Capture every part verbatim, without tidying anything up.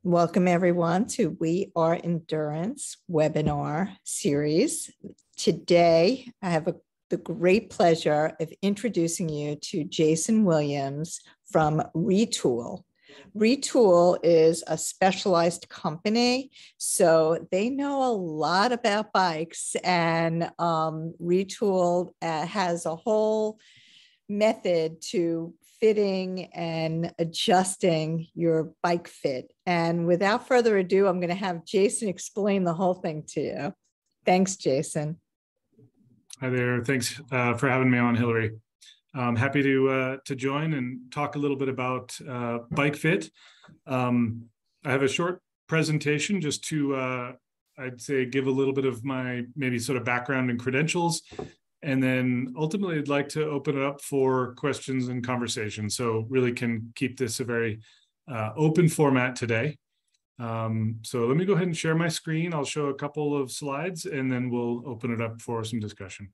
Welcome everyone to We Are Endurance webinar series. Today, I have a, the great pleasure of introducing you to Jason Williams from Retool. Retool is a specialized company, so they know a lot about bikes, and um, Retool uh, has a whole method to fitting and adjusting your bike fit. And without further ado, I'm going to have Jason explain the whole thing to you. Thanks, Jason. Hi there. Thanks uh, for having me on, Hillary. I'm happy to uh, to join and talk a little bit about uh, bike fit. Um, I have a short presentation just to, uh, I'd say, give a little bit of my maybe sort of background and credentials. And then ultimately, I'd like to open it up for questions and conversation. So really can keep this a very uh, open format today. Um, so let me go ahead and share my screen. I'll show a couple of slides, and then we'll open it up for some discussion.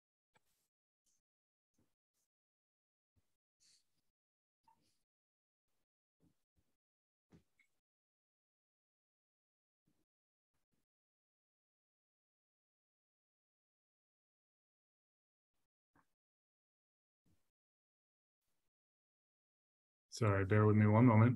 Sorry, bear with me one moment.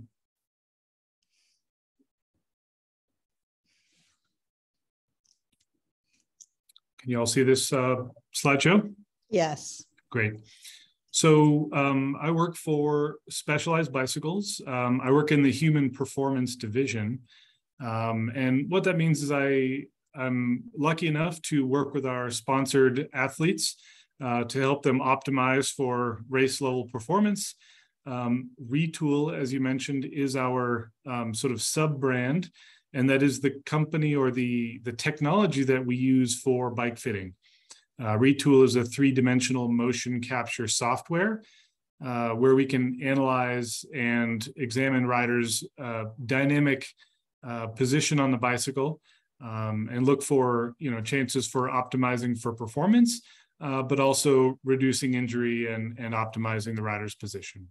Can you all see this uh, slideshow? Yes. Great. So um, I work for Specialized Bicycles. Um, I work in the Human Performance Division. Um, and what that means is I, I'm lucky enough to work with our sponsored athletes uh, to help them optimize for race level performance. Um, Retool, as you mentioned, is our um, sort of sub-brand, and that is the company or the, the technology that we use for bike fitting. Uh, Retool is a three-dimensional motion capture software uh, where we can analyze and examine riders' uh, dynamic uh, position on the bicycle um, and look for, you know, chances for optimizing for performance, uh, but also reducing injury and, and optimizing the rider's position.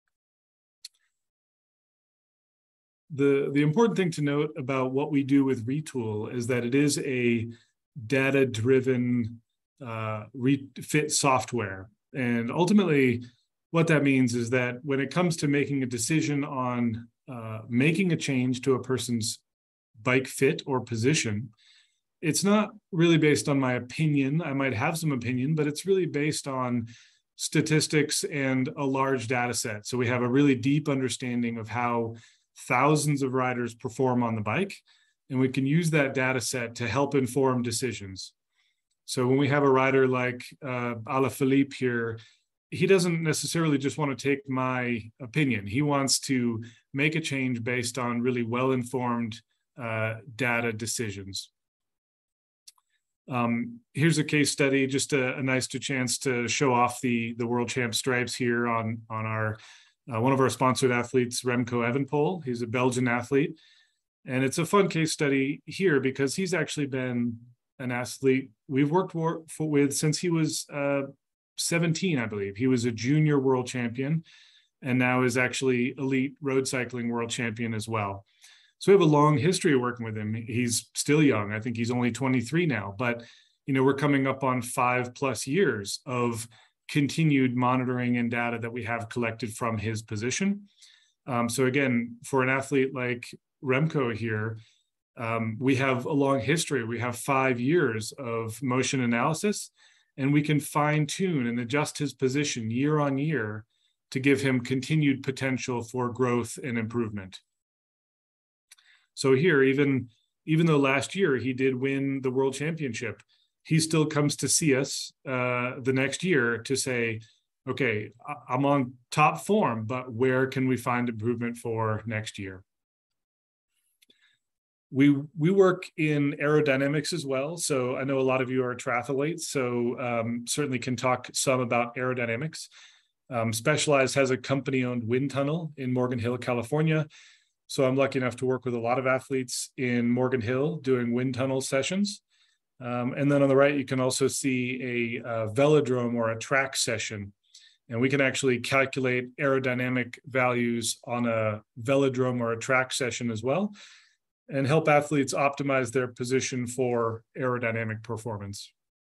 The, the important thing to note about what we do with Retool is that it is a data-driven uh, fit software. And ultimately, what that means is that when it comes to making a decision on uh, making a change to a person's bike fit or position, it's not really based on my opinion. I might have some opinion, but it's really based on statistics and a large data set. So we have a really deep understanding of how thousands of riders perform on the bike, and we can use that data set to help inform decisions. So when we have a rider like uh, Alaphilippe here, he doesn't necessarily just want to take my opinion. He wants to make a change based on really well-informed uh, data decisions. Um, here's a case study, just a, a nice chance to show off the, the World Champ stripes here on, on our Uh, one of our sponsored athletes, Remco Evenepoel. He's a Belgian athlete. And it's a fun case study here because he's actually been an athlete we've worked for, for, with since he was uh, seventeen, I believe. He was a junior world champion and now is actually elite road cycling world champion as well. So we have a long history of working with him. He's still young. I think he's only twenty-three now, but you know, we're coming up on five plus years of continued monitoring and data that we have collected from his position. Um, so again, for an athlete like Remco here, um, we have a long history. We have five years of motion analysis, and we can fine tune and adjust his position year on year to give him continued potential for growth and improvement. So here, even, even though last year he did win the World Championship, he still comes to see us uh, the next year to say, okay, I'm on top form, but where can we find improvement for next year? We, we work in aerodynamics as well. So I know a lot of you are triathletes, so um, certainly can talk some about aerodynamics. Um, Specialized has a company-owned wind tunnel in Morgan Hill, California. So I'm lucky enough to work with a lot of athletes in Morgan Hill doing wind tunnel sessions. Um, and then on the right, you can also see a, a velodrome or a track session. And we can actually calculate aerodynamic values on a velodrome or a track session as well, and help athletes optimize their position for aerodynamic performance.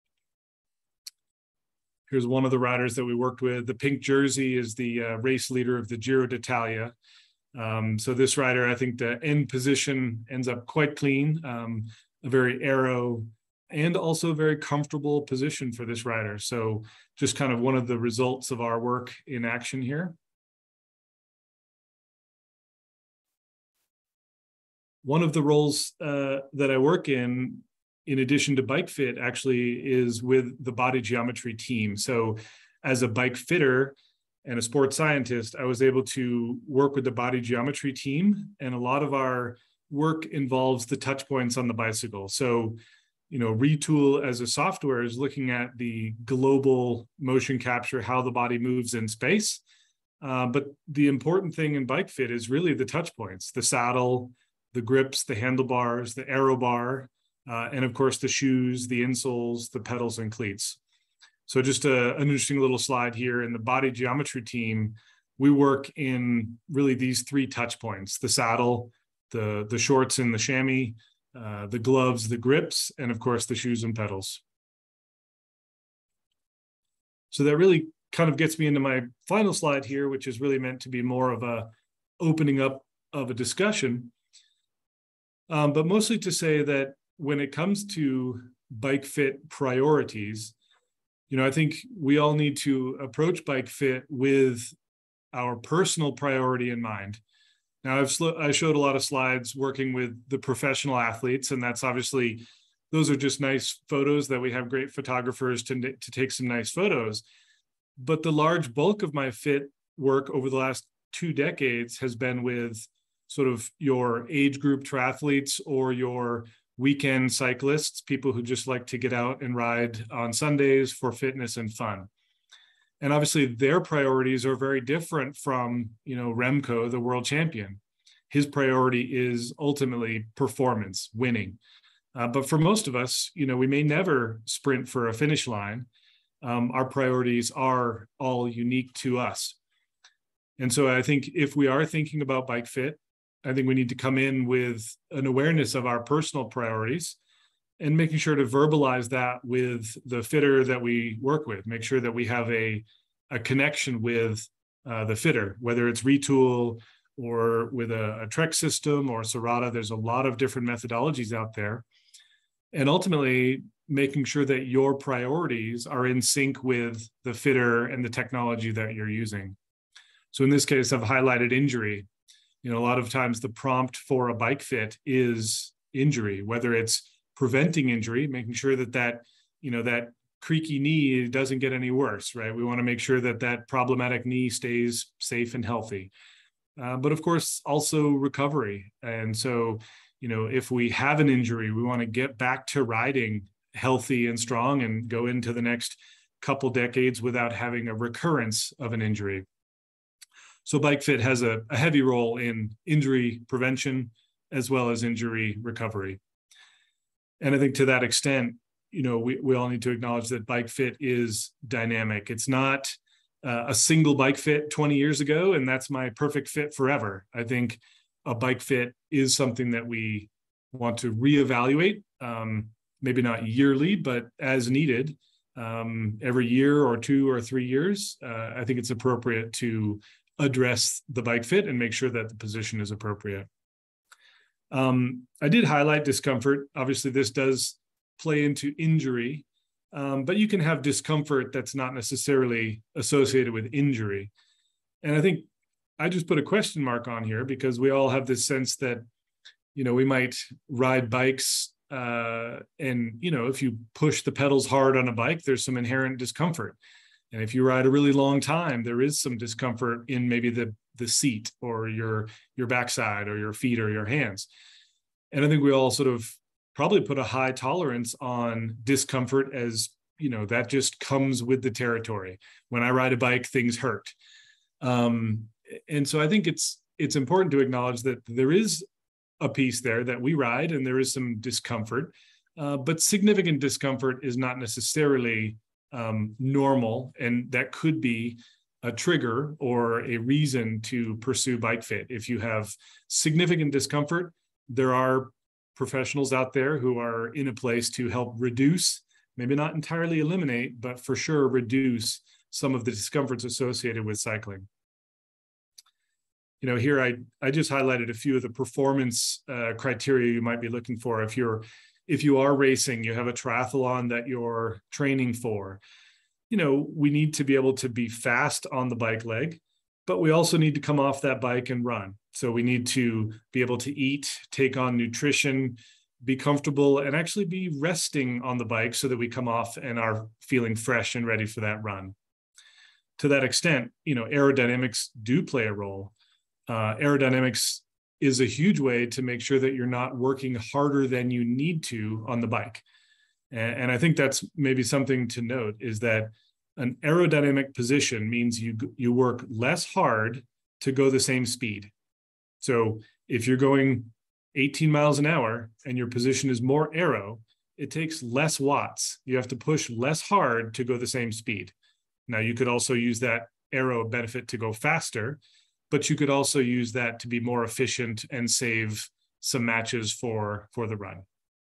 Here's one of the riders that we worked with. The pink jersey is the uh, race leader of the Giro d'Italia. Um, so this rider, I think the end position ends up quite clean, um, a very aero and also a very comfortable position for this rider. So just kind of one of the results of our work in action here. One of the roles uh, that I work in, in addition to Bike Fit, actually is with the body geometry team. So as a bike fitter and a sports scientist, I was able to work with the body geometry team. And a lot of our work involves the touch points on the bicycle. So, you know, Retool as a software is looking at the global motion capture, how the body moves in space. Uh, but the important thing in Bike Fit is really the touch points, the saddle, the grips, the handlebars, the aero bar, uh, and of course the shoes, the insoles, the pedals and cleats. So just a, an interesting little slide here. In the body geometry team, we work in really these three touch points: the saddle, the, the shorts and the chamois, uh, the gloves, the grips, and of course the shoes and pedals. So that really kind of gets me into my final slide here, which is really meant to be more of a opening up of a discussion. Um, but mostly to say that when it comes to Bike Fit priorities, you know, I think we all need to approach Bike Fit with our personal priority in mind. Now, I've I showed a lot of slides working with the professional athletes, and that's obviously, those are just nice photos that we have great photographers to, to take some nice photos. But the large bulk of my fit work over the last two decades has been with sort of your age group triathletes or your weekend cyclists, people who just like to get out and ride on Sundays for fitness and fun. And obviously their priorities are very different from, you know, Remco, the world champion. His priority is ultimately performance, winning. Uh, but for most of us, you know, we may never sprint for a finish line. Um, our priorities are all unique to us. And so I think if we are thinking about Bike Fit, I think we need to come in with an awareness of our personal priorities and making sure to verbalize that with the fitter that we work with. Make sure that we have a, a connection with uh, the fitter, whether it's Retool or with a, a Trek system or Serata. There's a lot of different methodologies out there. And ultimately, making sure that your priorities are in sync with the fitter and the technology that you're using. So in this case, I've highlighted injury. You know, a lot of times the prompt for a Bike Fit is injury, whether it's preventing injury, making sure that that, you know, that creaky knee doesn't get any worse, right? We want to make sure that that problematic knee stays safe and healthy. Uh, but of course, also recovery. And so, you know, if we have an injury, we want to get back to riding healthy and strong and go into the next couple decades without having a recurrence of an injury. So Bike Fit has a, a heavy role in injury prevention as well as injury recovery. And I think to that extent, you know, we, we all need to acknowledge that Bike Fit is dynamic. It's not uh, a single Bike Fit twenty years ago, and that's my perfect fit forever. I think a Bike Fit is something that we want to reevaluate, um, maybe not yearly, but as needed, um, every year or two or three years. Uh, I think it's appropriate to address the Bike Fit and make sure that the position is appropriate. Um, I did highlight discomfort. Obviously, this does play into injury, um, but you can have discomfort that's not necessarily associated with injury. And I think I just put a question mark on here because we all have this sense that, you know, we might ride bikes uh, and, you know, if you push the pedals hard on a bike, there's some inherent discomfort. And if you ride a really long time, there is some discomfort in maybe the, the seat or your, your backside or your feet or your hands. And I think we all sort of probably put a high tolerance on discomfort as, you know, that just comes with the territory. When I ride a bike, things hurt. Um, and so I think it's, it's important to acknowledge that there is a piece there that we ride and there is some discomfort, uh, but significant discomfort is not necessarily Um, normal, and that could be a trigger or a reason to pursue Bike Fit. If you have significant discomfort, there are professionals out there who are in a place to help reduce, maybe not entirely eliminate, but for sure reduce some of the discomforts associated with cycling. You know, here I, I just highlighted a few of the performance uh, criteria you might be looking for. If you're, if you are racing, you have a triathlon that you're training for, you know, we need to be able to be fast on the bike leg, but we also need to come off that bike and run. So we need to be able to eat, take on nutrition, be comfortable, and actually be resting on the bike so that we come off and are feeling fresh and ready for that run. To that extent, you know, aerodynamics do play a role. Uh, aerodynamics is a huge way to make sure that you're not working harder than you need to on the bike. And, and I think that's maybe something to note, is that an aerodynamic position means you, you work less hard to go the same speed. So if you're going eighteen miles an hour and your position is more aero, it takes less watts. You have to push less hard to go the same speed. Now, you could also use that aero benefit to go faster, but you could also use that to be more efficient and save some matches for, for the run.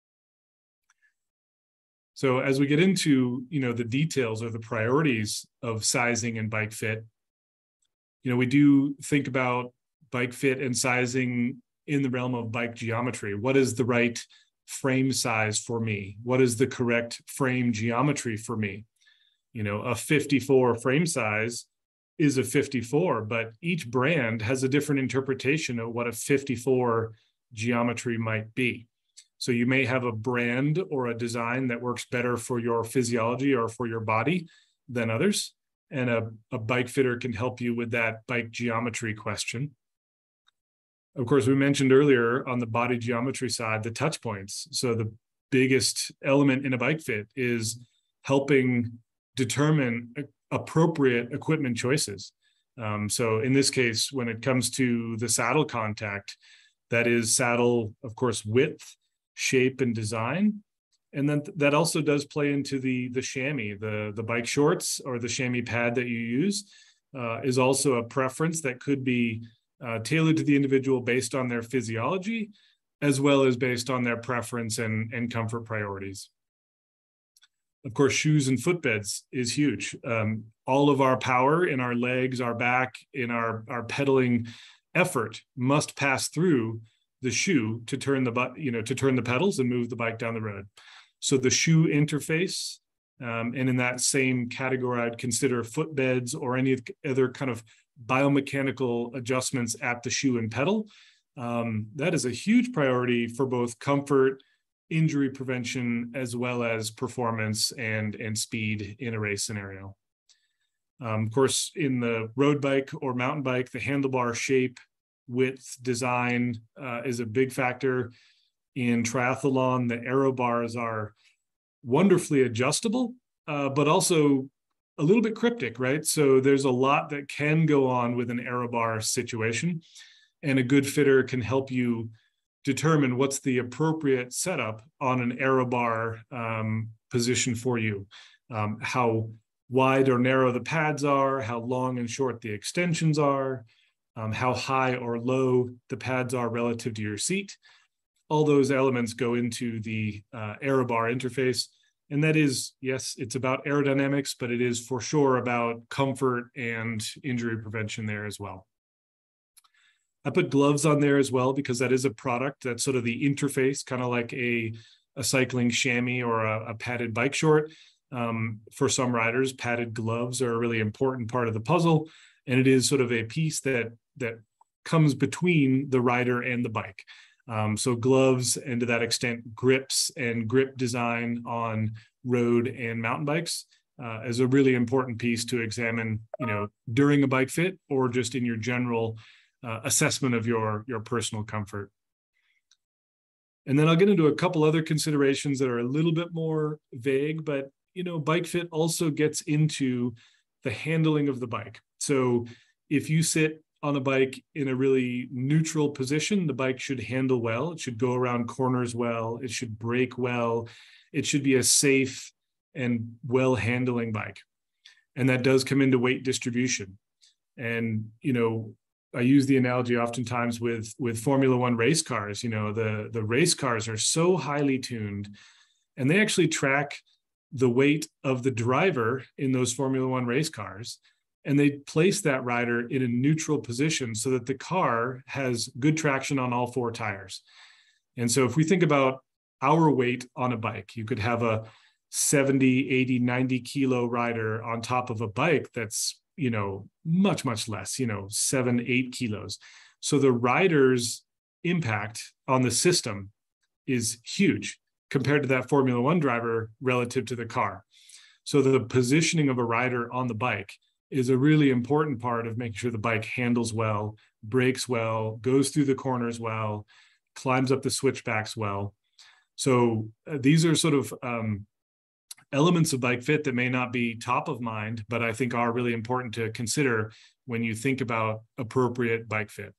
So as we get into, you know, the details or the priorities of sizing and Bike Fit, you know, we do think about Bike Fit and sizing in the realm of bike geometry. What is the right frame size for me? What is the correct frame geometry for me? You know, a fifty-four frame size is a fifty-four, but each brand has a different interpretation of what a fifty-four geometry might be. So you may have a brand or a design that works better for your physiology or for your body than others. And a, a bike fitter can help you with that bike geometry question. Of course, we mentioned earlier on the body geometry side, the touch points. So the biggest element in a bike fit is helping determine appropriate equipment choices. Um, so in this case, when it comes to the saddle contact, that is saddle, of course, width, shape, and design. And then that also does play into the, the chamois, the, the bike shorts or the chamois pad that you use uh, is also a preference that could be uh, tailored to the individual based on their physiology, as well as based on their preference and, and comfort priorities. Of course, shoes and footbeds is huge. Um, all of our power in our legs, our back, in our, our pedaling effort must pass through the shoe to turn the but you know to turn the pedals and move the bike down the road. So the shoe interface, um, and in that same category, I'd consider footbeds or any other kind of biomechanical adjustments at the shoe and pedal. Um, that is a huge priority for both comfort, injury prevention, as well as performance and and speed in a race scenario. Um, of course, in the road bike or mountain bike, the handlebar shape, width, design uh, is a big factor. In triathlon, the aero bars are wonderfully adjustable, uh, but also a little bit cryptic, right? So there's a lot that can go on with an aero bar situation, and a good fitter can help you determine what's the appropriate setup on an aero bar um, position for you. Um, how wide or narrow the pads are, how long and short the extensions are, um, how high or low the pads are relative to your seat. All those elements go into the uh, aero bar interface. And that is, yes, it's about aerodynamics, but it is for sure about comfort and injury prevention there as well. I put gloves on there as well, because that is a product that's sort of the interface, kind of like a, a cycling chamois or a, a padded bike short. Um, for some riders, padded gloves are a really important part of the puzzle. And it is sort of a piece that, that comes between the rider and the bike. Um, so gloves, and to that extent, grips and grip design on road and mountain bikes uh, is a really important piece to examine, you know, during a bike fit or just in your general uh, assessment of your, your personal comfort. And then I'll get into a couple other considerations that are a little bit more vague, but, you know, bike fit also gets into the handling of the bike. So if you sit on a bike in a really neutral position, the bike should handle well. It should go around corners well. It should brake well. It should be a safe and well handling bike. And that does come into weight distribution. And, you know, I use the analogy oftentimes with, with Formula One race cars. You know, the, the race cars are so highly tuned, and they actually track the weight of the driver in those Formula One race cars. And they place that rider in a neutral position so that the car has good traction on all four tires. And so if we think about our weight on a bike, you could have a seventy, eighty, ninety kilo rider on top of a bike that's, you know, much, much less, you know, seven, eight kilos. So the rider's impact on the system is huge compared to that Formula One driver relative to the car. So the positioning of a rider on the bike is a really important part of making sure the bike handles well, brakes well, goes through the corners well, climbs up the switchbacks well. So uh, these are sort of um, elements of bike fit that may not be top of mind, but I think are really important to consider when you think about appropriate bike fit.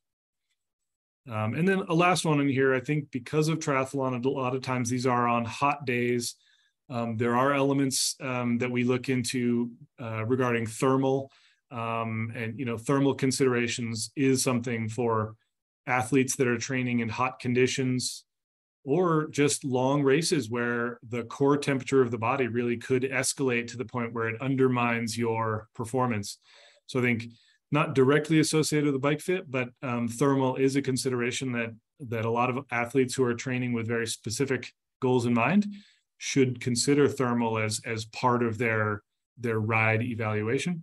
Um, and then a last one in here, I think because of triathlon, a lot of times these are on hot days. Um, there are elements um, that we look into uh, regarding thermal, um, and, you know, thermal considerations is something for athletes that are training in hot conditions, or just long races where the core temperature of the body really could escalate to the point where it undermines your performance. So I think not directly associated with the bike fit, but um, thermal is a consideration that, that a lot of athletes who are training with very specific goals in mind should consider thermal as, as part of their, their ride evaluation.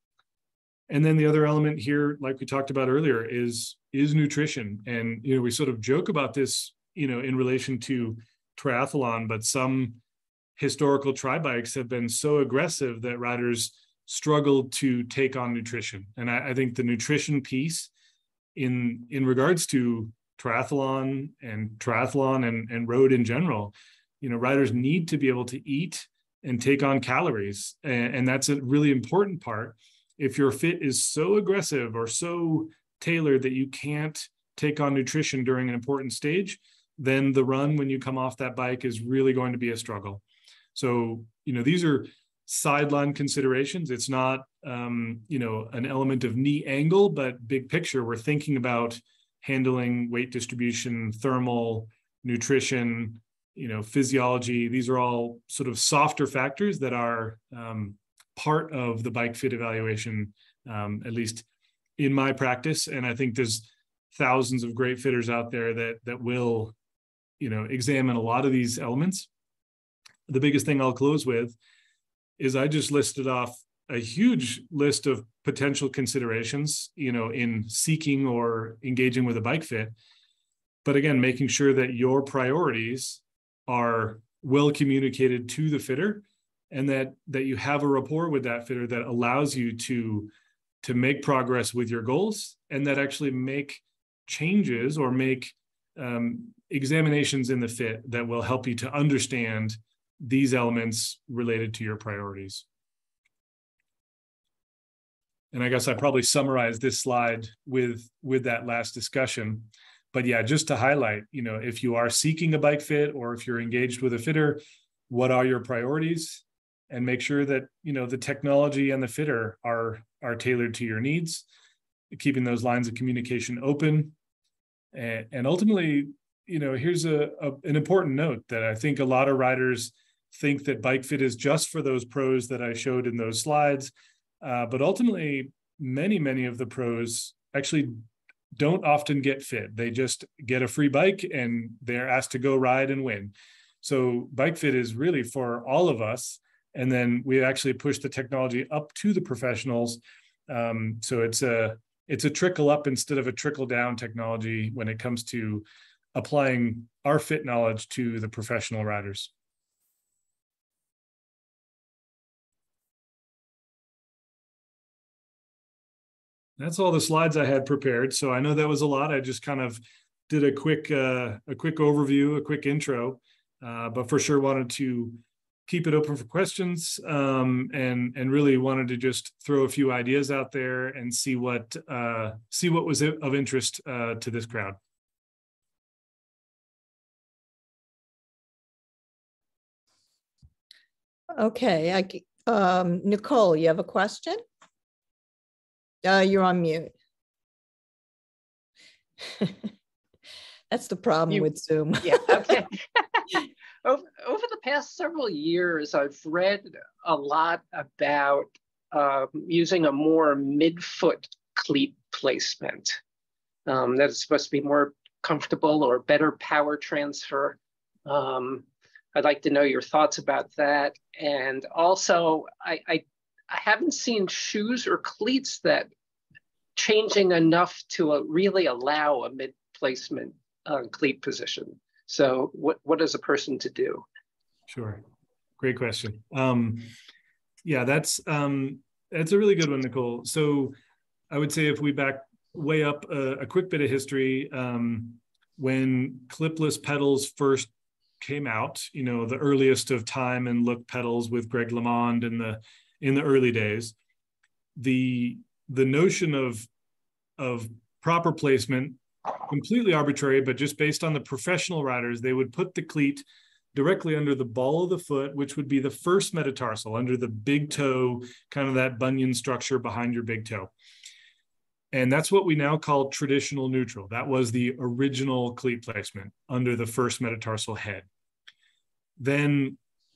And then the other element here, like we talked about earlier, is, is nutrition. And, you know, we sort of joke about this, you know, in relation to triathlon, but some historical tri bikes have been so aggressive that riders struggled to take on nutrition. And I, I think the nutrition piece in, in regards to triathlon and triathlon and, and road in general, you know, riders need to be able to eat and take on calories. And, and that's a really important part. If your fit is so aggressive or so tailored that you can't take on nutrition during an important stage, then the run when you come off that bike is really going to be a struggle. So, you know, these are sideline considerations. It's not, um, you know, an element of knee angle, but big picture, we're thinking about handling weight distribution, thermal, nutrition, you know, physiology. These are all sort of softer factors that are um, part of the bike fit evaluation, um, at least in my practice. And I think there's thousands of great fitters out there that that will, you know, examine a lot of these elements. The biggest thing I'll close with is I just listed off a huge list of potential considerations, you know, in seeking or engaging with a bike fit. But again, making sure that your priorities are well communicated to the fitter, and that that you have a rapport with that fitter that allows you to to make progress with your goals, and that actually make changes or make um, examinations in the fit that will help you to understand these elements related to your priorities. And I guess I probably summarized this slide with, with that last discussion. But yeah, just to highlight, you know, if you are seeking a bike fit or if you're engaged with a fitter, what are your priorities? And make sure that, you know, the technology and the fitter are, are tailored to your needs, keeping those lines of communication open. And, and ultimately, you know, here's a, a an important note that I think a lot of riders think that bike fit is just for those pros that I showed in those slides. Uh, but ultimately, many, many of the pros actually don't often get fit. They just get a free bike and they're asked to go ride and win. So bike fit is really for all of us. And then we actually push the technology up to the professionals. Um, so it's a it's a trickle up instead of a trickle down technology when it comes to applying our fit knowledge to the professional riders. That's all the slides I had prepared. So I know that was a lot. I just kind of did a quick uh, a quick overview, a quick intro, uh, but for sure wanted to keep it open for questions, um, and and really wanted to just throw a few ideas out there and see what uh, see what was of interest uh, to this crowd. Okay, I, Um, Nicole, you have a question? Uh, you're on mute. That's the problem You, with Zoom. Yeah, okay. over, over the past several years, I've read a lot about um, using a more midfoot cleat placement um, that is supposed to be more comfortable or better power transfer. Um, I'd like to know your thoughts about that. And also, I, I, I haven't seen shoes or cleats that changing enough to uh, really allow a mid placement uh, cleat position. So what, what is a person to do? Sure. Great question. Um, yeah, that's, um, that's a really good one, Nicole. So I would say if we back way up a, a quick bit of history, um, when clipless pedals first came out, you know, the earliest of time and look pedals with Greg LeMond in the, in the early days, the, the notion of, of proper placement, completely arbitrary, but just based on the professional riders, they would put the cleat directly under the ball of the foot, which would be the first metatarsal, under the big toe, kind of that bunion structure behind your big toe. And that's what we now call traditional neutral. That was the original cleat placement under the first metatarsal head. Then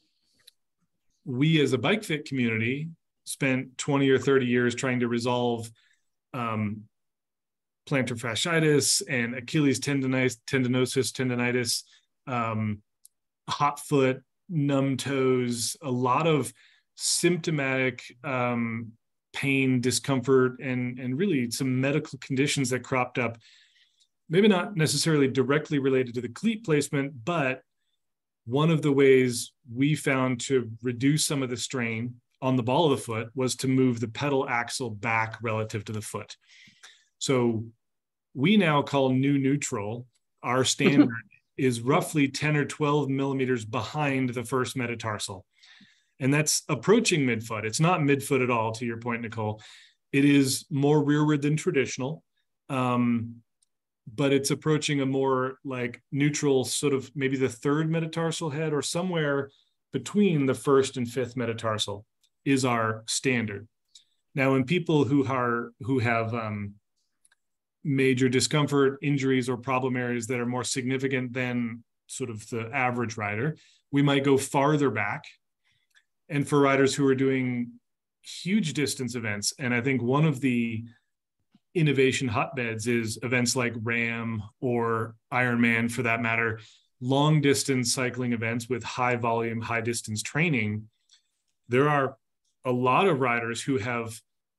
we as a bike fit community spent twenty or thirty years trying to resolve um, plantar fasciitis and Achilles tendonitis, tendinosis, tendonitis, um, hot foot, numb toes, a lot of symptomatic um, pain, discomfort, and, and really some medical conditions that cropped up, maybe not necessarily directly related to the cleat placement, but one of the ways we found to reduce some of the strain on the ball of the foot was to move the pedal axle back relative to the foot. So we now call new neutral, our standard is roughly ten or twelve millimeters behind the first metatarsal. And that's approaching midfoot. It's not midfoot at all, to your point, Nicole. It is more rearward than traditional, um, but it's approaching a more like neutral sort of maybe the third metatarsal head or somewhere between the first and fifth metatarsal is our standard. Now, in people who are who have um, major discomfort, injuries, or problem areas that are more significant than sort of the average rider, we might go farther back. And for riders who are doing huge distance events, and I think one of the innovation hotbeds is events like RAM or Ironman, for that matter, long distance cycling events with high volume, high distance training. There are a lot of riders who have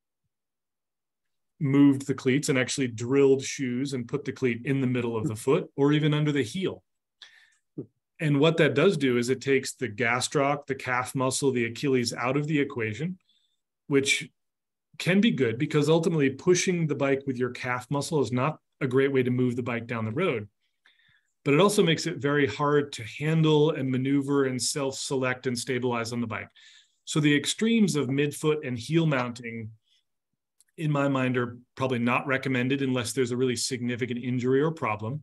moved the cleats and actually drilled shoes and put the cleat in the middle of the foot or even under the heel. And what that does do is it takes the gastroc, the calf muscle, the Achilles out of the equation, which can be good because ultimately pushing the bike with your calf muscle is not a great way to move the bike down the road. But it also makes it very hard to handle and maneuver and self-select and stabilize on the bike. So the extremes of midfoot and heel mounting, in my mind, are probably not recommended unless there's a really significant injury or problem.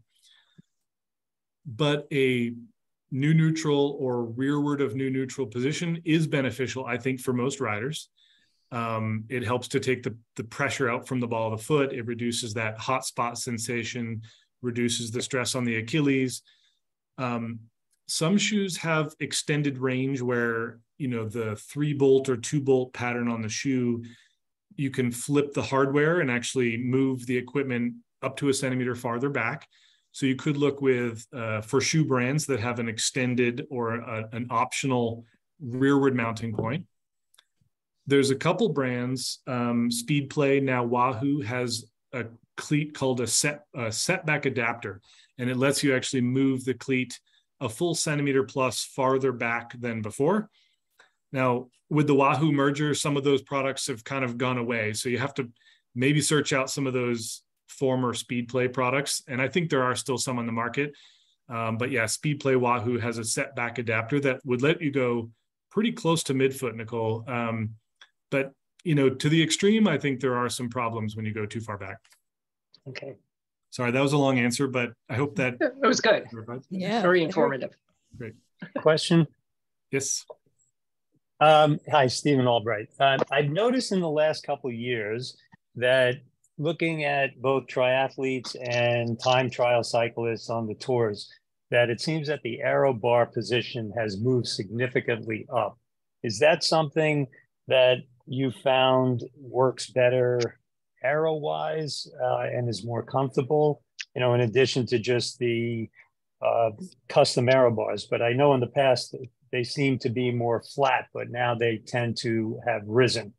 But a new neutral or rearward of new neutral position is beneficial, I think, for most riders. Um, it helps to take the, the pressure out from the ball of the foot. It reduces that hot spot sensation, reduces the stress on the Achilles. Um, some shoes have extended range where, you know, the three bolt or two bolt pattern on the shoe, you can flip the hardware and actually move the equipment up to a centimeter farther back. So you could look with, uh, for shoe brands that have an extended or a, an optional rearward mounting point. There's a couple brands, um, Speedplay, now Wahoo has a cleat called a, set, a setback adapter, and it lets you actually move the cleat a full centimeter plus farther back than before. Now, with the Wahoo merger, some of those products have kind of gone away. So you have to maybe search out some of those former Speedplay products. And I think there are still some on the market. Um, but yeah, Speedplay Wahoo has a setback adapter that would let you go pretty close to midfoot, Nicole. Um, but, you know, to the extreme, I think there are some problems when you go too far back. Okay. Sorry, that was a long answer, but I hope that it was good. Yeah. Very informative. Great. Question. Yes. Um, hi, Stephen Albright. Uh, I've noticed in the last couple of years that looking at both triathletes and time trial cyclists on the tours, that it seems that the aero bar position has moved significantly up. Is that something that you found works better aero-wise uh, and is more comfortable, you know, in addition to just the uh, custom aero bars? But I know in the past they seem to be more flat, but now they tend to have risen.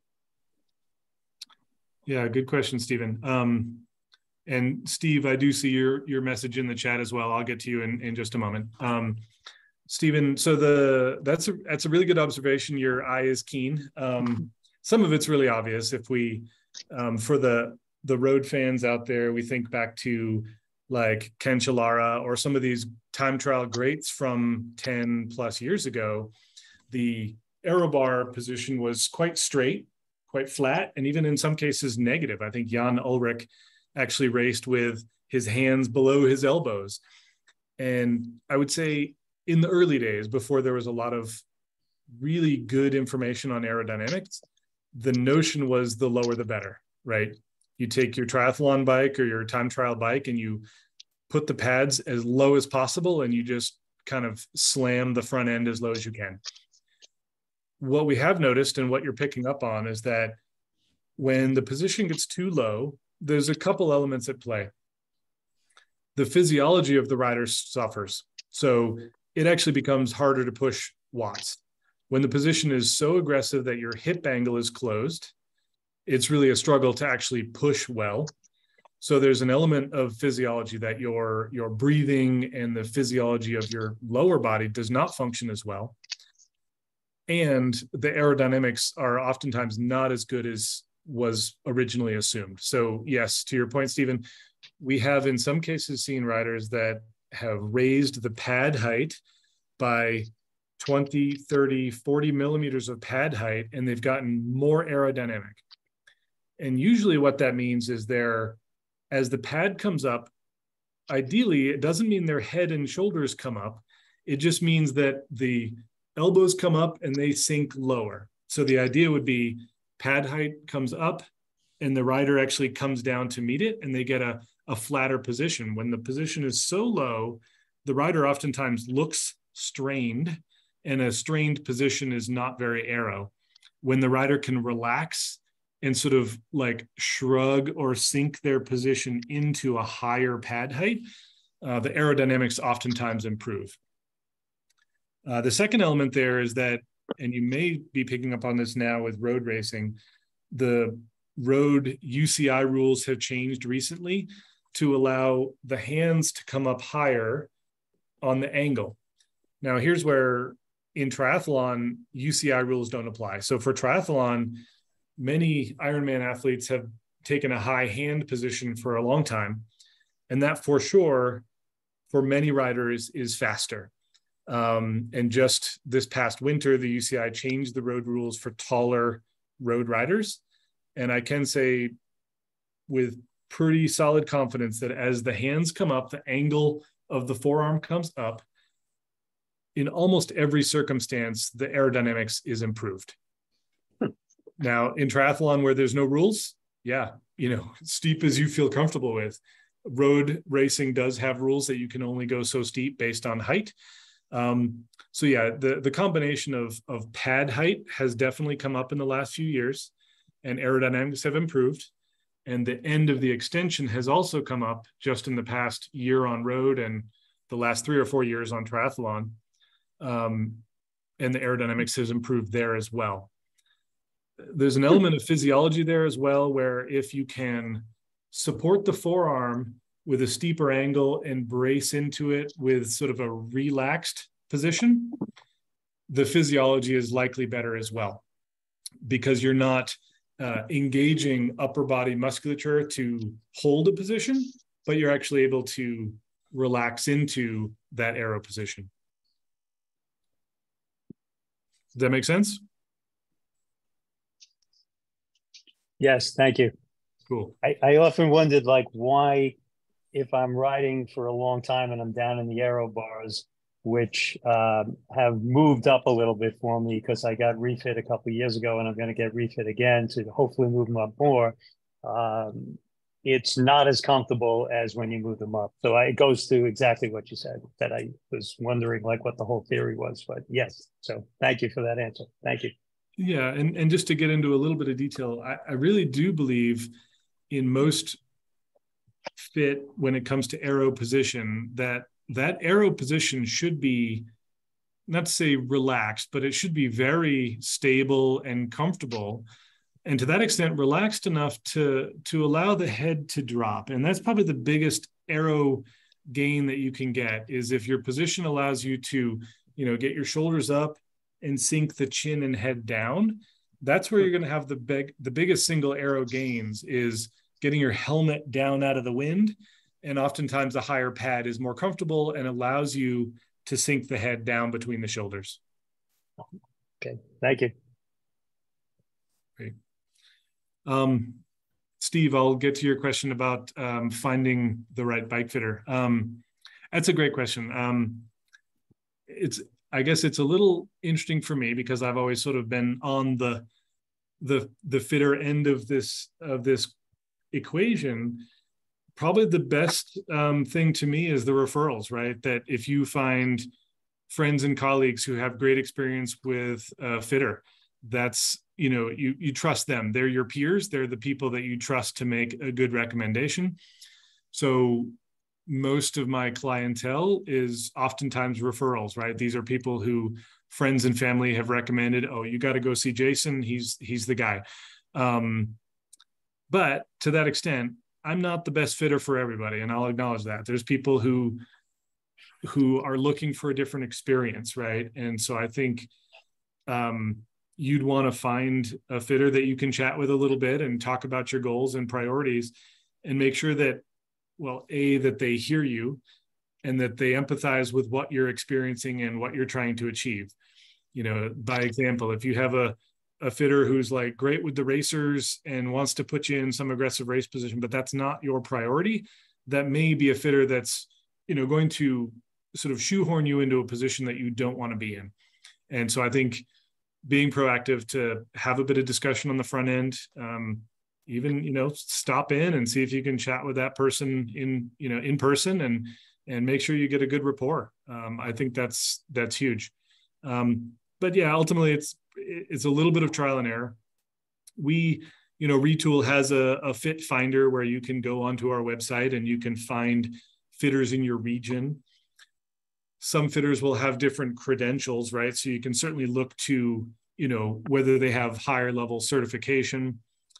Yeah, good question, Stephen. Um, and Steve, I do see your your message in the chat as well. I'll get to you in, in just a moment. Um, Stephen, so the that's a that's a really good observation. Your eye is keen. Um, some of it's really obvious. If we, um, for the the road fans out there, we think back to like Cancellara or some of these time trial greats from ten plus years ago. The aero bar position was quite straight, quite flat, and even in some cases negative. I think Jan Ullrich actually raced with his hands below his elbows. And I would say in the early days, before there was a lot of really good information on aerodynamics, the notion was the lower the better, right? You take your triathlon bike or your time trial bike and you put the pads as low as possible and you just kind of slam the front end as low as you can. What we have noticed and what you're picking up on is that when the position gets too low, there's a couple elements at play. The physiology of the rider suffers. So it actually becomes harder to push watts. When the position is so aggressive that your hip angle is closed, it's really a struggle to actually push well. So there's an element of physiology that your, your breathing and the physiology of your lower body does not function as well. And the aerodynamics are oftentimes not as good as was originally assumed. So yes, to your point, Stephen, we have in some cases seen riders that have raised the pad height by twenty, thirty, forty millimeters of pad height, and they've gotten more aerodynamic. And usually what that means is they're, as the pad comes up, ideally, it doesn't mean their head and shoulders come up. It just means that the elbows come up and they sink lower. So the idea would be pad height comes up and the rider actually comes down to meet it and they get a, a flatter position. When the position is so low, the rider oftentimes looks strained, and a strained position is not very aero. When the rider can relax and sort of like shrug or sink their position into a higher pad height, uh, the aerodynamics oftentimes improve. Uh, the second element there is that, and you may be picking up on this now with road racing, the road U C I rules have changed recently to allow the hands to come up higher on the angle. Now, here's where in triathlon, U C I rules don't apply. So for triathlon, many Ironman athletes have taken a high hand position for a long time. And that for sure, for many riders, is faster. Um, and just this past winter, the U C I changed the road rules for taller road riders. And I can say with pretty solid confidence that as the hands come up, the angle of the forearm comes up, in almost every circumstance, the aerodynamics is improved. Now, in triathlon where there's no rules, yeah, you know, steep as you feel comfortable with. Road racing does have rules that you can only go so steep based on height. Um, so yeah, the, the combination of, of pad height has definitely come up in the last few years, and aerodynamics have improved. And the end of the extension has also come up just in the past year on road and the last three or four years on triathlon. Um, and the aerodynamics has improved there as well. There's an element of physiology there as well, where if you can support the forearm with a steeper angle and brace into it with sort of a relaxed position, the physiology is likely better as well, because you're not uh, engaging upper body musculature to hold a position, but you're actually able to relax into that aero position. Does that make sense? Yes, thank you. Cool. I, I often wondered, like, why, if I'm riding for a long time and I'm down in the aero bars, which um, have moved up a little bit for me because I got refit a couple of years ago, and I'm going to get refit again to hopefully move them up more. Um, it's not as comfortable as when you move them up. So I, it goes to exactly what you said, that I was wondering like what the whole theory was, but yes. So thank you for that answer. Thank you. Yeah, and, and just to get into a little bit of detail, I, I really do believe in most fit when it comes to aero position, that that aero position should be, not to say relaxed, but it should be very stable and comfortable. And to that extent, relaxed enough to, to allow the head to drop. And that's probably the biggest aero gain that you can get, is if your position allows you to, you know, get your shoulders up and sink the chin and head down. That's where you're going to have the big, the biggest single aero gains, is getting your helmet down out of the wind. And oftentimes the higher pad is more comfortable and allows you to sink the head down between the shoulders. Okay, thank you. Great. Um, Steve, I'll get to your question about um, finding the right bike fitter. Um, that's a great question. Um, it's, I guess it's a little interesting for me because I've always sort of been on the, the, the fitter end of this, of this equation. Probably the best um, thing to me is the referrals, right? That if you find friends and colleagues who have great experience with a fitter, that's, you know, you, you trust them. They're your peers. They're the people that you trust to make a good recommendation. So most of my clientele is oftentimes referrals, right? These are people who friends and family have recommended, oh, you got to go see Jason. He's, he's the guy. Um, but to that extent, I'm not the best fitter for everybody. And I'll acknowledge that. There's people who, who are looking for a different experience, right? And so I think, um, you'd want to find a fitter that you can chat with a little bit and talk about your goals and priorities, and make sure that, well, A, that they hear you and that they empathize with what you're experiencing and what you're trying to achieve. You know, by example, if you have a, a fitter who's like great with the racers and wants to put you in some aggressive race position, but that's not your priority, that may be a fitter that's, you know, going to sort of shoehorn you into a position that you don't want to be in. And so I think being proactive to have a bit of discussion on the front end, um, even, you know, stop in and see if you can chat with that person in, you know, in person, and, and make sure you get a good rapport. Um, I think that's, that's huge. Um, but yeah, ultimately it's, it's a little bit of trial and error. We, you know, Retool has a, a fit finder where you can go onto our website and you can find fitters in your region. Some fitters will have different credentials, right? So you can certainly look to, you know, whether they have higher level certification.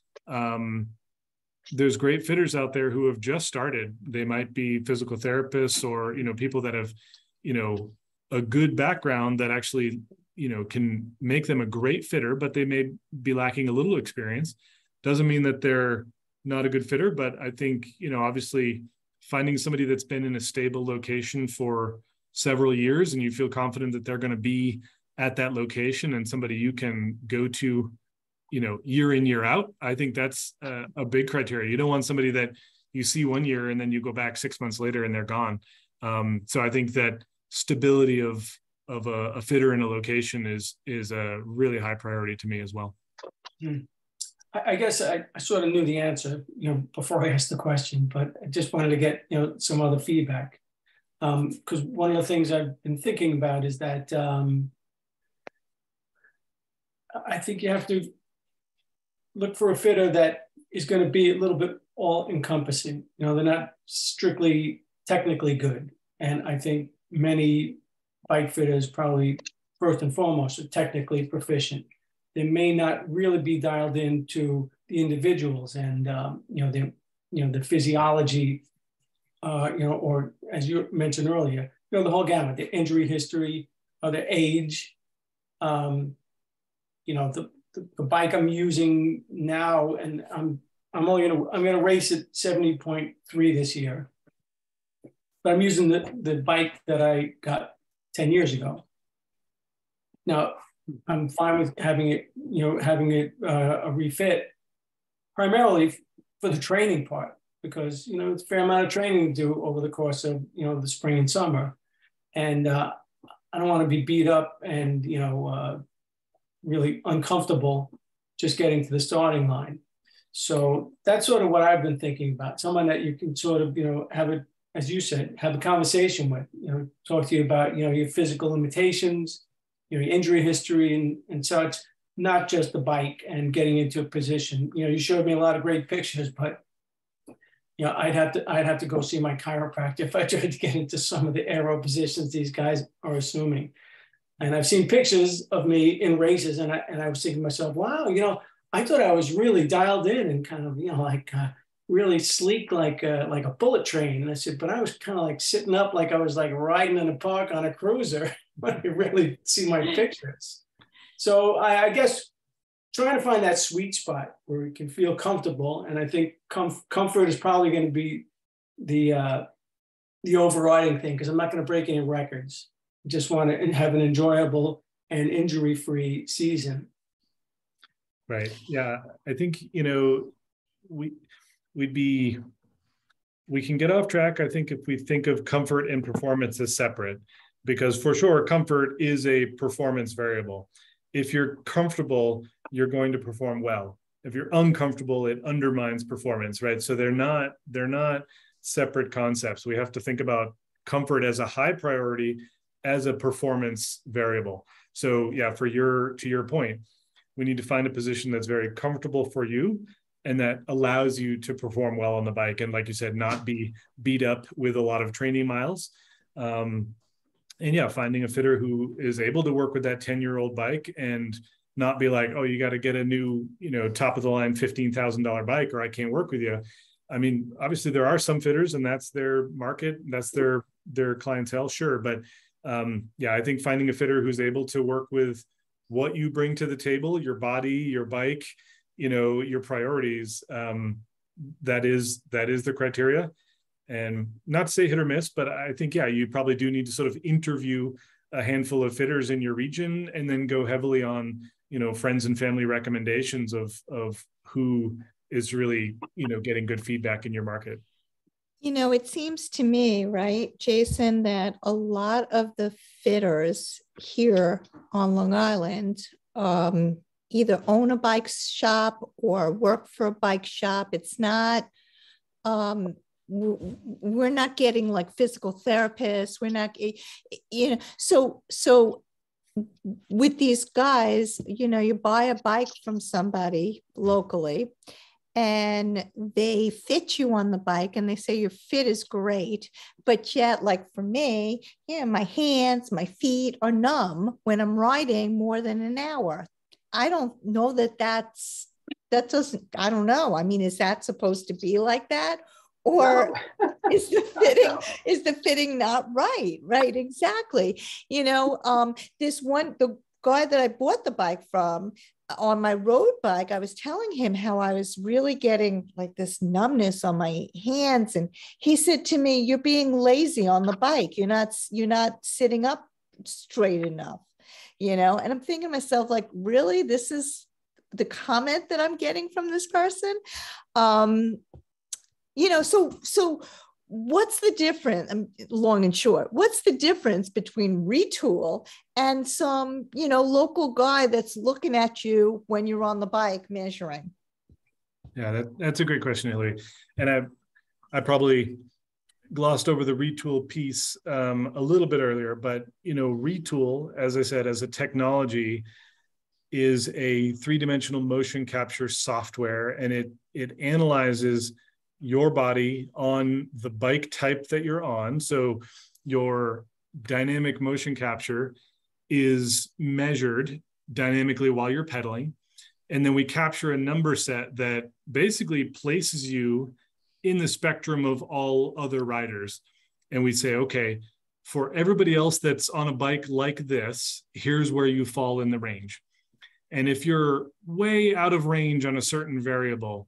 Um, there's great fitters out there who have just started. They might be physical therapists, or, you know, people that have, you know, a good background that actually, you know, can make them a great fitter, but they may be lacking a little experience. Doesn't mean that they're not a good fitter, but I think, you know, obviously finding somebody that's been in a stable location for several years and you feel confident that they're going to be at that location and somebody you can go to, you know, year in, year out. I think that's a, a big criteria. You don't want somebody that you see one year and then you go back six months later and they're gone. Um, so I think that stability of, of a, a fitter in a location is, is a really high priority to me as well. Hmm. I guess I, I sort of knew the answer, you know, before I asked the question, but I just wanted to get, you know, some other feedback. Because um, one of the things I've been thinking about is that um, I think you have to look for a fitter that is going to be a little bit all encompassing. You know, they're not strictly technically good. And I think many bike fitters probably first and foremost are technically proficient. They may not really be dialed into the individuals and, um, you know, the, you know, the physiology, uh, you know, or as you mentioned earlier, you know, the whole gamut, the injury history, or the age, um, you know, the, the, the bike I'm using now, and I'm, I'm only gonna, I'm gonna race at seventy point three this year, but I'm using the, the bike that I got ten years ago. Now, I'm fine with having it, you know, having it uh, a refit, primarily for the training part, because, you know, it's a fair amount of training to do over the course of, you know, the spring and summer. And uh, I don't want to be beat up and, you know, uh, really uncomfortable just getting to the starting line. So that's sort of what I've been thinking about. Someone that you can sort of, you know, have a, as you said, have a conversation with, you know, talk to you about, you know, your physical limitations, you know, your injury history and, and such, not just the bike and getting into a position. You know, you showed me a lot of great pictures, but, you know, I'd have to, I'd have to go see my chiropractor if I tried to get into some of the aero positions these guys are assuming. And I've seen pictures of me in races, and I, and I was thinking to myself, wow, you know, I thought I was really dialed in and kind of, you know, like uh, really sleek, like a, like a bullet train. And I said, but I was kind of like sitting up like I was like riding in the park on a cruiser when I really see my pictures. So I, I guess trying to find that sweet spot where we can feel comfortable. And I think com- comfort is probably going to be the, uh, the overriding thing, because I'm not going to break any records. I just want to have an enjoyable and injury-free season. Right. Yeah. I think, you know, we, we'd be, we can get off track, I think, if we think of comfort and performance as separate, because for sure, comfort is a performance variable. If you're comfortable, you're going to perform well. If you're uncomfortable, it undermines performance, right? So they're not, they're not separate concepts. We have to think about comfort as a high priority, as a performance variable. So yeah, for your, to your point, we need to find a position that's very comfortable for you and that allows you to perform well on the bike. And like you said, not be beat up with a lot of training miles. Um, and yeah, finding a fitter who is able to work with that ten year old bike and not be like, oh, you got to get a new, you know, top of the line fifteen thousand dollars bike or I can't work with you. I mean, obviously there are some fitters and that's their market, that's their, their clientele, sure. But um, yeah, I think finding a fitter who's able to work with what you bring to the table, your body, your bike, you know, your priorities, um, that is, that is the criteria. And not to say hit or miss, but I think, yeah, you probably do need to sort of interview a handful of fitters in your region and then go heavily on, you know, friends and family recommendations of, of who is really, you know, getting good feedback in your market. You know, it seems to me, right, Jason, that a lot of the fitters here on Long Island um, either own a bike shop or work for a bike shop. It's not, um, we're not getting like physical therapists. We're not, you know, so, so with these guys, you know, you buy a bike from somebody locally and they fit you on the bike and they say your fit is great, but yet, like for me, yeah, my hands, my feet are numb when I'm riding more than an hour. I don't know that that's, that doesn't, I don't know. I mean, is that supposed to be like that? Or no. is the fitting, no. is the fitting not right? Right, exactly. You know, um, this one, the guy that I bought the bike from, on my road bike, I was telling him how I was really getting like this numbness on my hands. And he said to me, you're being lazy on the bike. You're not, you're not sitting up straight enough, you know? And I'm thinking to myself, like, really, this is the comment that I'm getting from this person? Um, you know, so, so what's the difference, long and short, what's the difference between Retool and some, you know, local guy that's looking at you when you're on the bike measuring? Yeah, that, that's a great question, Hillary. And I, I probably glossed over the Retool piece um, a little bit earlier, but, you know, Retool, as I said, as a technology, is a three-dimensional motion capture software, and it, it analyzes your body on the bike type that you're on. So your dynamic motion capture is measured dynamically while you're pedaling. And then we capture a number set that basically places you in the spectrum of all other riders. And we say, okay, for everybody else that's on a bike like this, here's where you fall in the range. And if you're way out of range on a certain variable,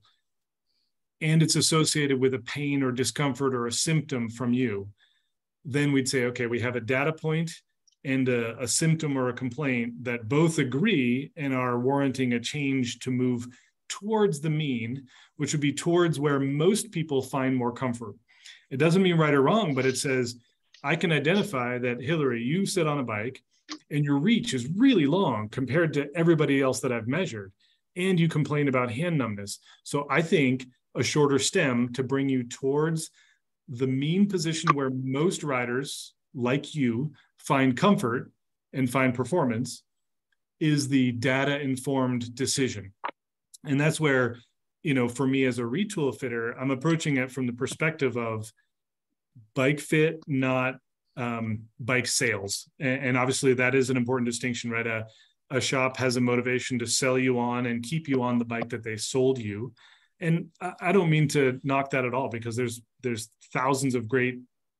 and it's associated with a pain or discomfort or a symptom from you, then we'd say, okay, we have a data point and a, a symptom or a complaint that both agree and are warranting a change to move towards the mean, which would be towards where most people find more comfort. It doesn't mean right or wrong, but it says, I can identify that, Hillary, you sit on a bike and your reach is really long compared to everybody else that I've measured. And you complain about hand numbness. So I think a shorter stem to bring you towards the mean position where most riders like you find comfort and find performance is the data-informed decision. And that's where, you know, for me as a retool fitter, I'm approaching it from the perspective of bike fit, not um, bike sales. And, and obviously that is an important distinction, right? A, a shop has a motivation to sell you on and keep you on the bike that they sold you. And I, I don't mean to knock that at all, because there's, there's thousands of great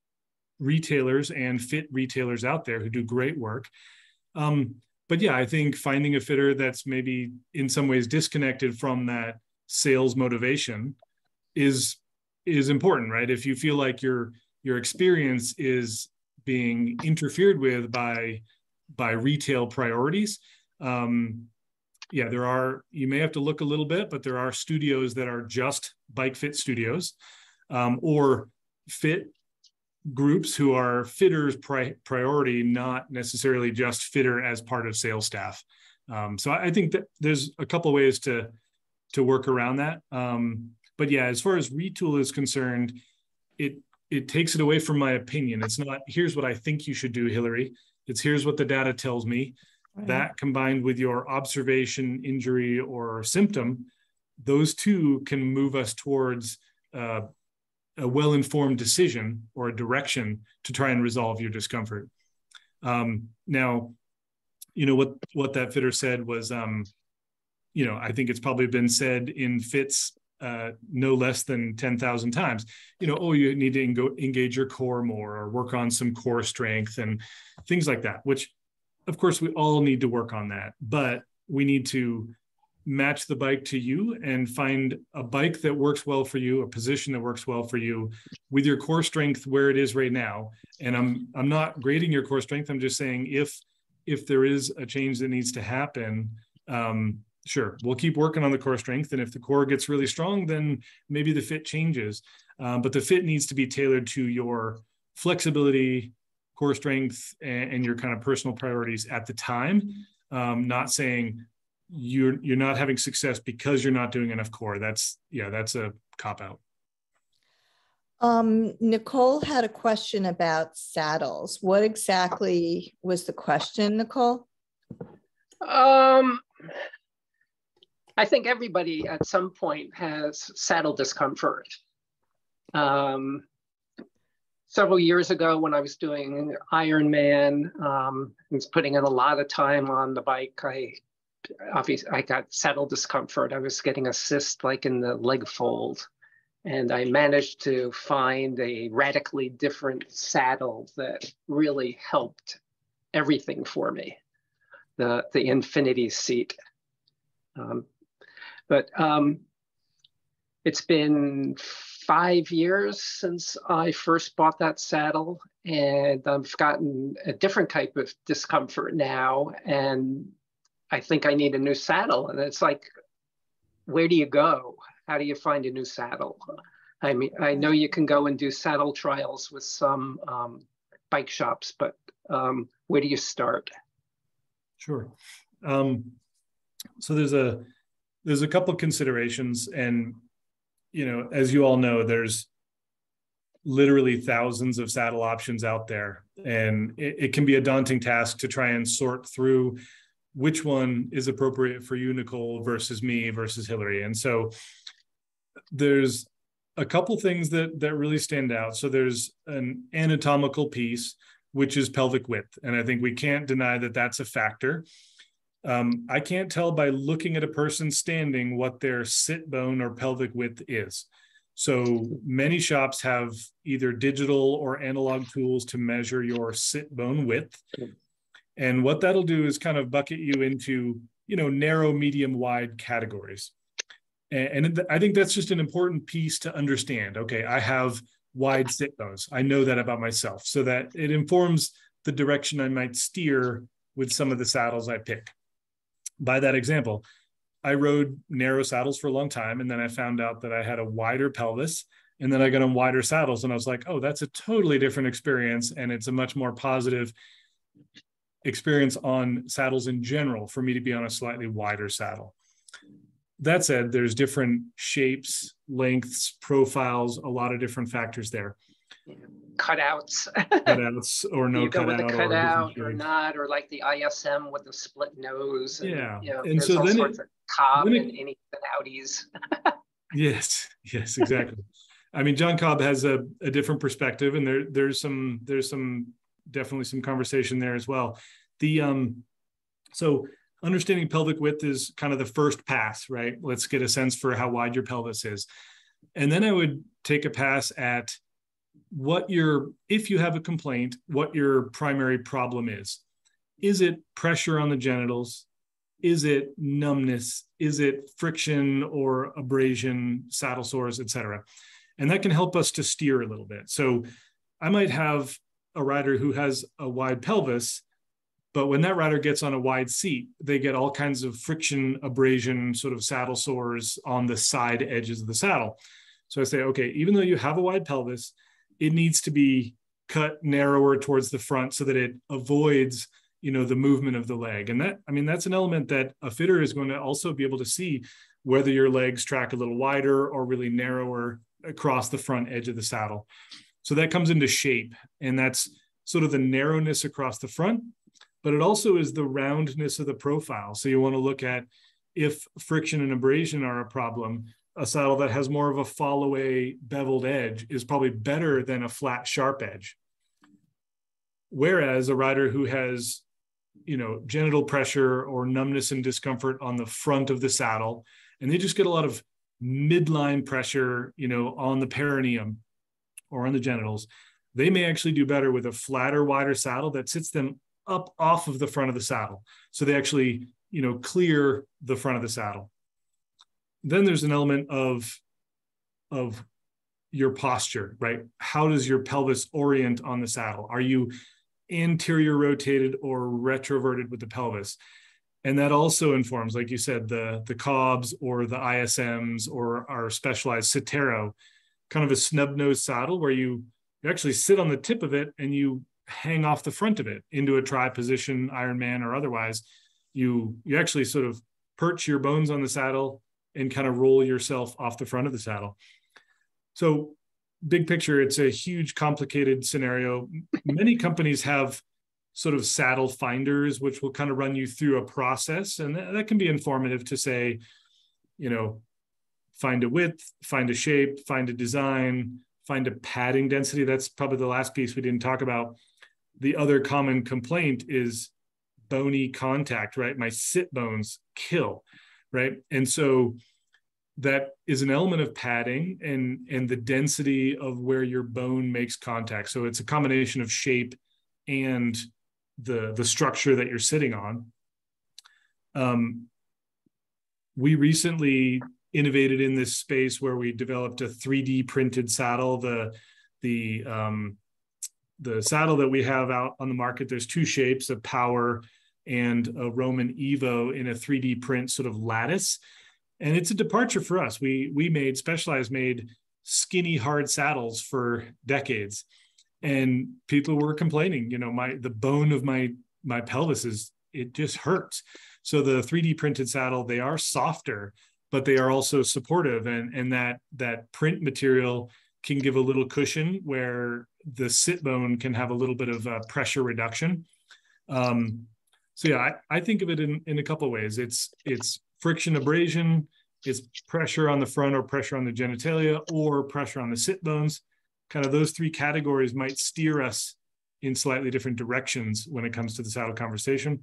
retailers and fit retailers out there who do great work. Um, but yeah, I think finding a fitter that's maybe in some ways disconnected from that sales motivation is, is important, right? If you feel like your, your experience is being interfered with by, by retail priorities, um, yeah, there are, you may have to look a little bit, but there are studios that are just bike fit studios, um, or fit groups who are fitters pri priority, not necessarily just fitter as part of sales staff. Um, so I think that there's a couple of ways to, to work around that. Um, but yeah, as far as retool is concerned, it, it takes it away from my opinion. It's not, here's what I think you should do, Hillary. It's here's what the data tells me. Right. That combined with your observation, injury, or symptom, those two can move us towards uh, a well-informed decision or a direction to try and resolve your discomfort. Um, now, you know, what, what that fitter said was, um, you know, I think it's probably been said in fits uh, no less than ten thousand times, you know, oh, you need to engage your core more or work on some core strength and things like that, which of course we all need to work on that, but we need to match the bike to you and find a bike that works well for you, a position that works well for you with your core strength where it is right now. And I'm, I'm not grading your core strength. I'm just saying if, if there is a change that needs to happen, um, sure, we'll keep working on the core strength. And if the core gets really strong, then maybe the fit changes. Um, but the fit needs to be tailored to your flexibility, core strength, and, and your kind of personal priorities at the time. Um, not saying you're, you're not having success because you're not doing enough core. That's, yeah, that's a cop-out. Um, Nicole had a question about saddles. What exactly was the question, Nicole? Um, I think everybody at some point has saddle discomfort. Um, several years ago when I was doing Ironman, um, I was putting in a lot of time on the bike. I obviously I got saddle discomfort. I was getting a cyst like in the leg fold. And I managed to find a radically different saddle that really helped everything for me, the, the Infinity seat. Um, but um, it's been five years since I first bought that saddle, and I've gotten a different type of discomfort now, and I think I need a new saddle. And it's like, where do you go? How do you find a new saddle? I mean, I know you can go and do saddle trials with some um, bike shops, but um, where do you start? Sure. Um, so there's a there's a couple of considerations, and you know, as you all know, there's literally thousands of saddle options out there, and it, it can be a daunting task to try and sort through which one is appropriate for you, Nicole, versus me versus Hillary. And so there's a couple things that that really stand out. So there's an anatomical piece, which is pelvic width. And I think we can't deny that that's a factor. Um, I can't tell by looking at a person standing what their sit bone or pelvic width is. So many shops have either digital or analog tools to measure your sit bone width. And what that'll do is kind of bucket you into, you know, narrow, medium, wide categories. And, and I think that's just an important piece to understand. Okay, I have wide sit bones. I know that about myself, so that it informs the direction I might steer with some of the saddles I pick. By that example, I rode narrow saddles for a long time, and then I found out that I had a wider pelvis And then I got on wider saddles and I was like, oh, that's a totally different experience. And it's a much more positive experience on saddles in general for me to be on a slightly wider saddle. That said, there's different shapes, lengths, profiles, a lot of different factors there. Cutouts. Cutouts or no you go cutout. with the or, cutout or, or not, or like the I S M with the split nose. And, yeah. You know, and there's so all then sorts it, of Cobb it, and any Audis. yes, yes, exactly. I mean, John Cobb has a, a different perspective, and there there's some there's some definitely some conversation there as well. The um, so understanding pelvic width is kind of the first pass, right? Let's get a sense for how wide your pelvis is, and then I would take a pass at what your, if you have a complaint, what your primary problem is. Is it pressure on the genitals? Is it numbness? Is it friction or abrasion, saddle sores, et cetera? And that can help us to steer a little bit. So I might have a rider who has a wide pelvis, but when that rider gets on a wide seat, they get all kinds of friction, abrasion, sort of saddle sores on the side edges of the saddle. So I say, okay, even though you have a wide pelvis, it needs to be cut narrower towards the front so that it avoids, you know, the movement of the leg. And that, I mean, that's an element that a fitter is going to also be able to see whether your legs track a little wider or really narrower across the front edge of the saddle. So that comes into shape, and that's sort of the narrowness across the front, but it also is the roundness of the profile. So you want to look at if friction and abrasion are a problem. A saddle that has more of a fall away beveled edge is probably better than a flat, sharp edge. Whereas a rider who has, you know, genital pressure or numbness and discomfort on the front of the saddle, and they just get a lot of midline pressure, you know, on the perineum or on the genitals, they may actually do better with a flatter, wider saddle that sits them up off of the front of the saddle. So they actually, you know, clear the front of the saddle. Then there's an element of, of your posture, right? How does your pelvis orient on the saddle? Are you anterior rotated or retroverted with the pelvis? And that also informs, like you said, the, the Cobbs or the I S Ms or our specialized Cetero, kind of a snub-nosed saddle where you, you actually sit on the tip of it and you hang off the front of it into a tri position, Ironman or otherwise. You, you actually sort of perch your bones on the saddle and kind of roll yourself off the front of the saddle. So big picture, it's a huge, complicated scenario. Many companies have sort of saddle finders, which will kind of run you through a process. And that, that can be informative to say, you know, find a width, find a shape, find a design, find a padding density. That's probably the last piece we didn't talk about. The other common complaint is bony contact, right? My sit bones kill. Right. And so that is an element of padding and, and the density of where your bone makes contact. So it's a combination of shape and the, the structure that you're sitting on. Um, we recently innovated in this space where we developed a three D printed saddle. The, the, um, the saddle that we have out on the market, there's two shapes, a Power and a Roman Evo in a three D print sort of lattice. And it's a departure for us. We, we made, Specialized made skinny, hard saddles for decades. And people were complaining, you know, my, the bone of my, my pelvis is, it just hurts. So the three D printed saddle, they are softer, but they are also supportive. And, and that, that print material can give a little cushion where the sit bone can have a little bit of uh, pressure reduction. Um, So yeah, I, I think of it in, in a couple of ways. It's it's friction abrasion, it's pressure on the front or pressure on the genitalia or pressure on the sit bones. Kind of those three categories might steer us in slightly different directions when it comes to the saddle conversation.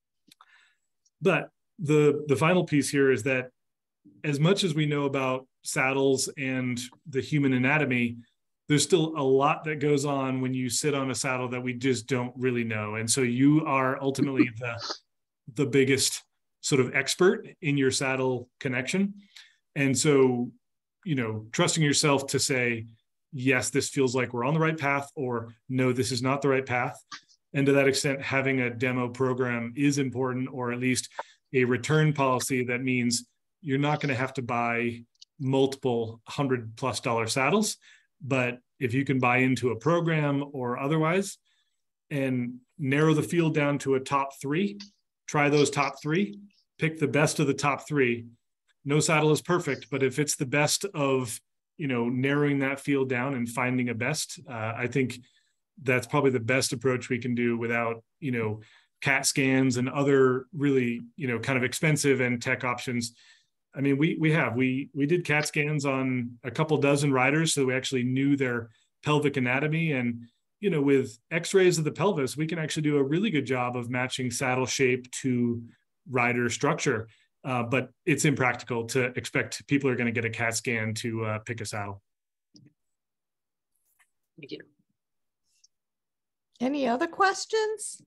But the, the final piece here is that as much as we know about saddles and the human anatomy, there's still a lot that goes on when you sit on a saddle that we just don't really know. And so you are ultimately the, the biggest sort of expert in your saddle connection. And so, you know, trusting yourself to say, yes, this feels like we're on the right path, or no, this is not the right path. And to that extent, having a demo program is important, or at least a return policy that means you're not going to have to buy multiple hundred plus dollar saddles. But if you can buy into a program or otherwise and narrow the field down to a top three, try those top three, pick the best of the top three. No saddle is perfect, but if it's the best of, you know, narrowing that field down and finding a best, uh, I think that's probably the best approach we can do without, you know, CAT scans and other really, you know, kind of expensive and tech options. I mean, we we have, we we did CAT scans on a couple dozen riders, so we actually knew their pelvic anatomy. And, you know, with x-rays of the pelvis, we can actually do a really good job of matching saddle shape to rider structure. Uh, but it's impractical to expect people are going to get a CAT scan to uh, pick a saddle. Thank you. Any other questions?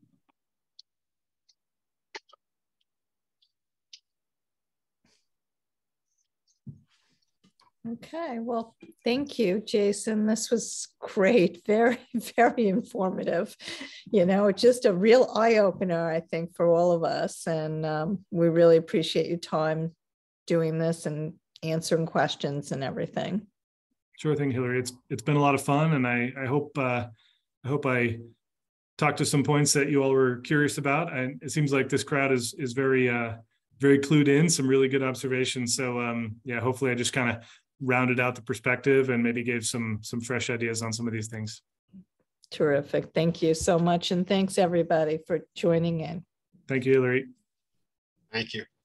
Okay, well, thank you, Jason. This was great. Very, very informative. You know, just a real eye-opener, I think, for all of us. And um, we really appreciate your time doing this and answering questions and everything. Sure thing, Hillary. It's it's been a lot of fun, and I I hope uh, I hope I talked to some points that you all were curious about. And it seems like this crowd is is very uh, very clued in. Some really good observations. So um, yeah, hopefully I just kind of rounded out the perspective and maybe gave some some fresh ideas on some of these things. Terrific. Thank you so much. And thanks everybody for joining in. Thank you, Hillary. Thank you.